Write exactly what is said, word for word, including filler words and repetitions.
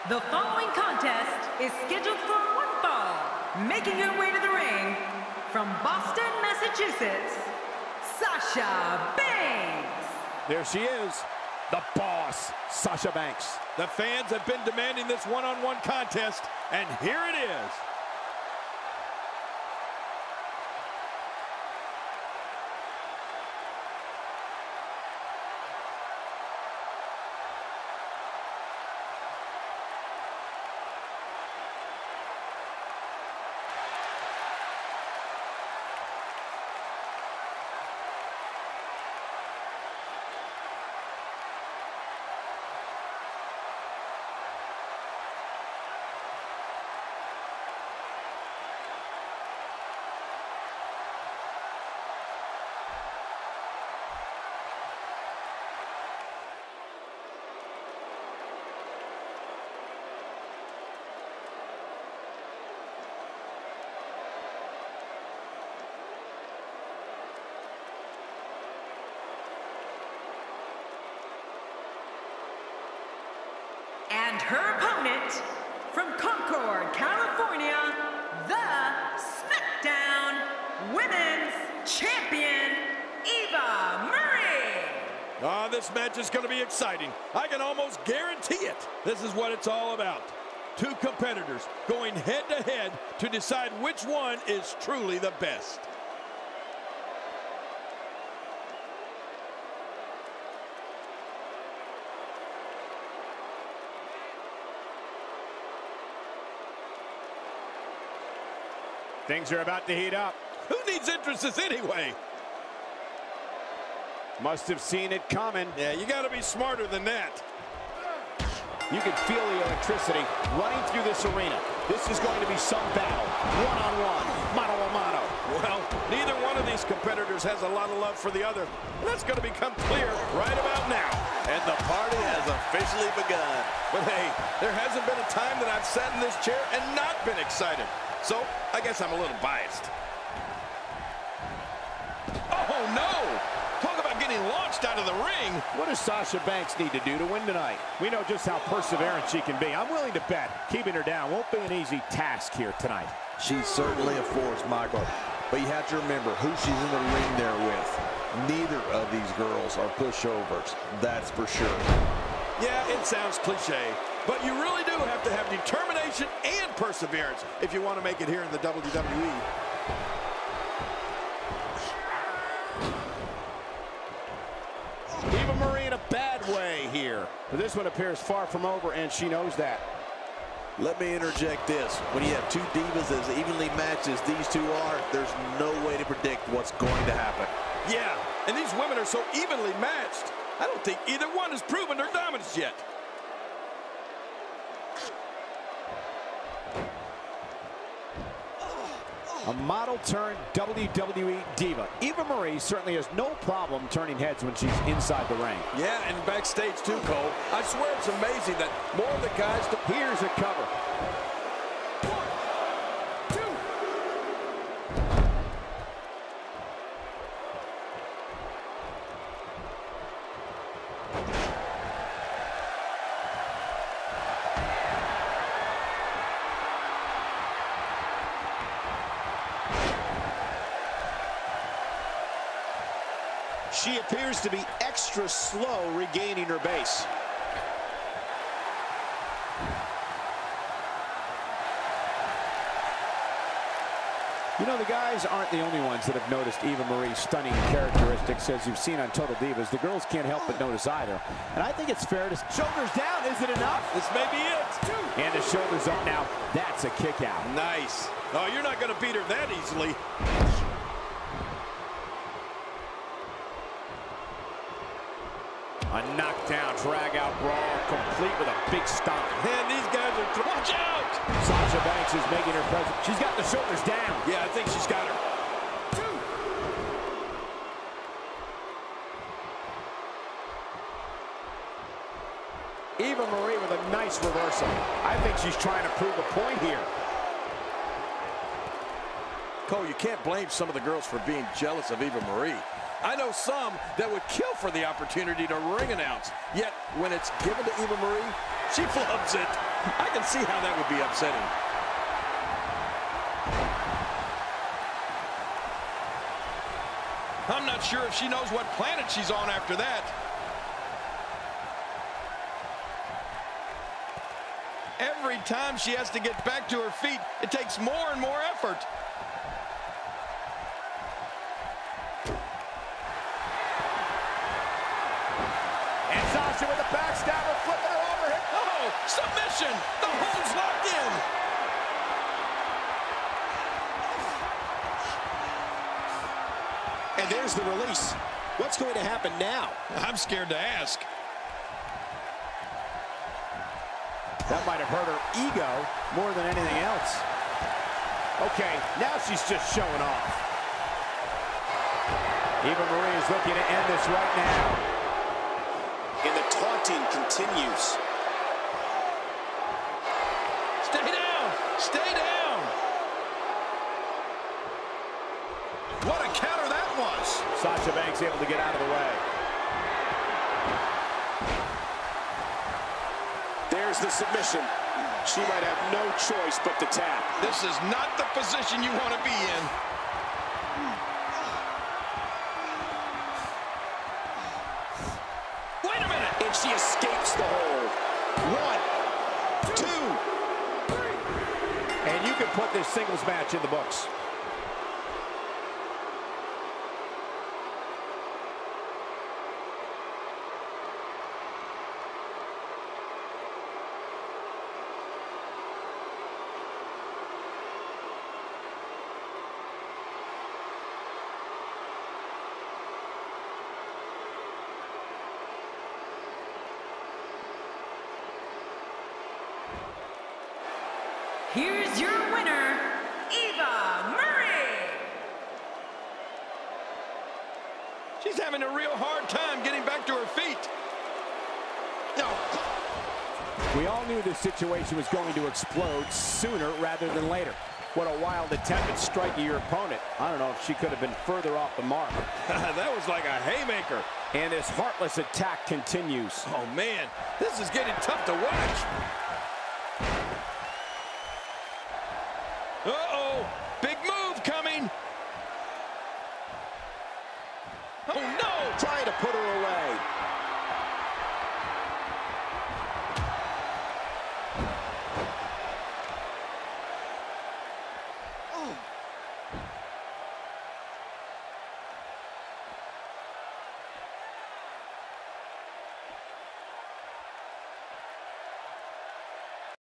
The following contest is scheduled for one fall. Making her way to the ring from Boston, Massachusetts, Sasha Banks. There she is, the boss, Sasha Banks. The fans have been demanding this one-on-one contest, and here it is. And her opponent, from Concord, California, the SmackDown Women's Champion, Eva Marie. Ah, this match is going to be exciting. I can almost guarantee it. This is what it's all about. Two competitors going head-to-head to decide which one is truly the best. Things are about to heat up. Who needs entrances anyway? Must have seen it coming. Yeah, you got to be smarter than that. You can feel the electricity running through this arena. This is going to be some battle. One-on-one, mano-a-mano. Well, neither one of these competitors has a lot of love for the other. That's going to become clear right about now. And the party has officially begun. But hey, there hasn't been a time that I've sat in this chair and not been excited. So, I guess I'm a little biased. Oh, no! Talk about getting launched out of the ring. What does Sasha Banks need to do to win tonight? We know just how perseverant she can be. I'm willing to bet keeping her down won't be an easy task here tonight. She's certainly a force, Michael. But you have to remember who she's in the ring there with. Neither of these girls are pushovers. That's for sure. Yeah, it sounds cliche, but you really do have to have determination and perseverance if you want to make it here in the W W E. Eva Marie in a bad way here. But this one appears far from over, and she knows that. Let me interject this. When you have two divas as evenly matched as these two are, there's no way to predict what's going to happen. Yeah, and these women are so evenly matched. I don't think either one has proven their dominance yet. A model turned W W E diva. Eva Marie certainly has no problem turning heads when she's inside the ring. Yeah, and backstage too, Cole. I swear it's amazing that more of the guys... Here's a cover. She appears to be extra slow regaining her base. You know, the guys aren't the only ones that have noticed Eva Marie's stunning characteristics, as you've seen on Total Divas. The girls can't help but notice either. And I think it's fair to... Shoulders down, is it enough? This may be it. And the shoulders up now. That's a kick out. Nice. Oh, you're not going to beat her that easily. A knockdown, drag-out brawl, complete with a big stomp. Man, these guys are... Watch out! Sasha Banks is making her presence. She's got the shoulders down. Yeah, I think she's got her. Two. Eva Marie with a nice reversal. I think she's trying to prove a point here. Cole, you can't blame some of the girls for being jealous of Eva Marie. I know some that would kill for the opportunity to ring announce. Yet, when it's given to Eva Marie, she flubs it. I can see how that would be upsetting. I'm not sure if she knows what planet she's on after that. Every time she has to get back to her feet, it takes more and more effort. And Sasha with the backstabber, flipping her over here. Oh, submission! The hold's locked in. And there's the release. What's going to happen now? I'm scared to ask. That might have hurt her ego more than anything else. Okay, now she's just showing off. Eva Marie is looking to end this right now. And the taunting continues. Stay down! Stay down! What a counter that was! Sasha Banks able to get out of the way. There's the submission. She might have no choice but to tap. This is not the position you want to be in. Wait a minute! And she escapes the hold. One, two. And you can put this singles match in the books. Here's your winner, Eva Marie. She's having a real hard time getting back to her feet. No. We all knew this situation was going to explode sooner rather than later. What a wild attempt at striking your opponent. I don't know if she could have been further off the mark. That was like a haymaker. And this heartless attack continues. Oh, man. This is getting tough to watch. Uh-oh. Big move coming. Oh, no. Trying to put her away.